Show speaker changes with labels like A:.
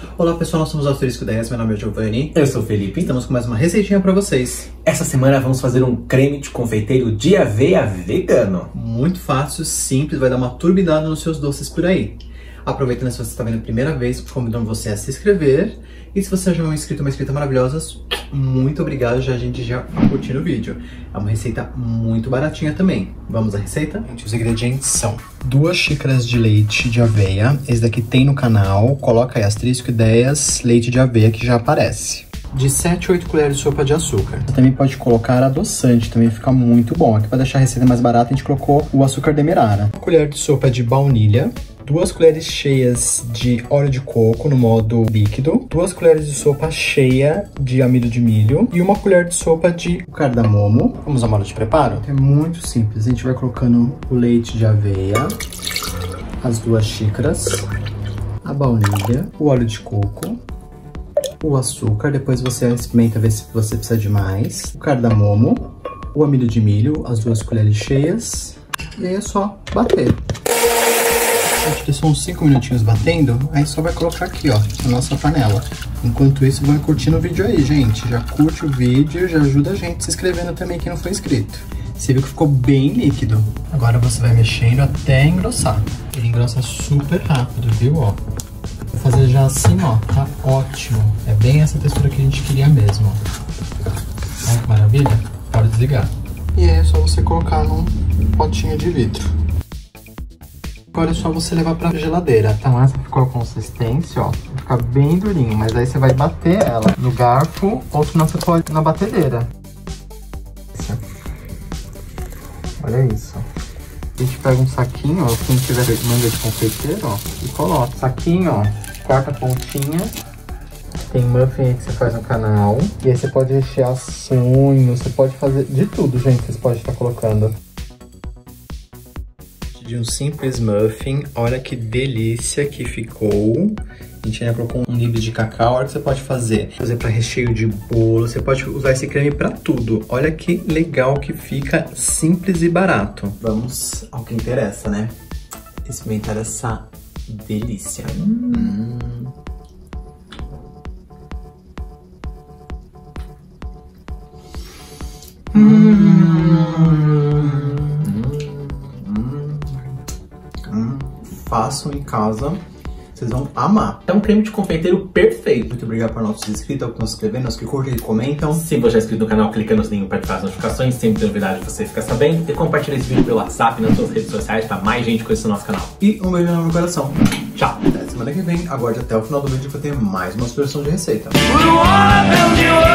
A: Olá pessoal, nós somos Asterisco 10, meu nome é Giovanni.
B: Eu sou o Felipe.
A: Estamos com mais uma receitinha pra vocês.
B: Essa semana vamos fazer um creme de confeiteiro de aveia vegano.
A: Muito fácil, simples, vai dar uma turbinada nos seus doces por aí. Aproveitando, se você está vendo a primeira vez, convidando você a se inscrever. E se você já é um inscrito, uma inscrita maravilhosa, muito obrigado, a gente já curtindo o vídeo. É uma receita muito baratinha também. Vamos à receita? Os ingredientes são 2 xícaras de leite de aveia. Esse daqui tem no canal. Coloca aí Asterisco Ideias, leite de aveia, que já aparece. De 7 a 8 colheres de sopa de açúcar. Você também pode colocar adoçante, também fica muito bom. Aqui para deixar a receita mais barata, a gente colocou o açúcar demerara. 1 colher de sopa de baunilha. 2 colheres cheias de óleo de coco no modo líquido, 2 colheres de sopa cheia de amido de milho e 1 colher de sopa de cardamomo. Vamos ao modo de preparo? É muito simples, a gente vai colocando o leite de aveia, as 2 xícaras, a baunilha, o óleo de coco, o açúcar, depois você experimenta ver se você precisa de mais, o cardamomo, o amido de milho, as 2 colheres cheias, e aí é só bater. A gente deixou uns 5 minutinhos batendo, aí só vai colocar aqui, ó, na nossa panela. Enquanto isso, vai curtindo o vídeo aí, gente. Já curte o vídeo, já ajuda a gente se inscrevendo também, quem não foi inscrito. Você viu que ficou bem líquido. Agora você vai mexendo até engrossar. Ele engrossa super rápido, viu, ó. Vou fazer já assim, ó, tá ótimo. É bem essa textura que a gente queria mesmo, ó. Olha que maravilha. Pode desligar. E aí é só você colocar num potinho de vidro. Agora é só você levar pra geladeira. Então essa ficou a consistência, ó. Vai ficar bem durinho, mas aí você vai bater ela no garfo, ou senão você pode na batedeira. Olha isso. A gente pega um saquinho, ó, quem tiver manga de confeiteiro, ó, e coloca. Saquinho, ó, corta a pontinha. Tem muffin aí que você faz no canal. E aí você pode rechear sonhos, você pode fazer de tudo, gente, você pode estar colocando. De um simples muffin, olha que delícia que ficou. A gente ainda colocou um nibs de cacau. Olha que você pode fazer para recheio de bolo, você pode usar esse creme para tudo. Olha que legal que fica, simples e barato. Vamos ao que interessa, né? Experimentar essa delícia. Façam em casa, vocês vão amar.
B: É um creme de confeiteiro perfeito.
A: Muito obrigado para nossos inscritos, aos que estão se inscrevendo, aos que curtem e comentam.
B: Se você é inscrito no canal, clica no sininho para ativar as notificações, sempre tem novidade você fica sabendo. E compartilha esse vídeo pelo WhatsApp, nas suas redes sociais, para mais gente conhecer o nosso canal.
A: E um beijo no meu coração.
B: Tchau!
A: Até semana que vem, aguarde até o final do vídeo que eu tenho mais uma sugestão de receita.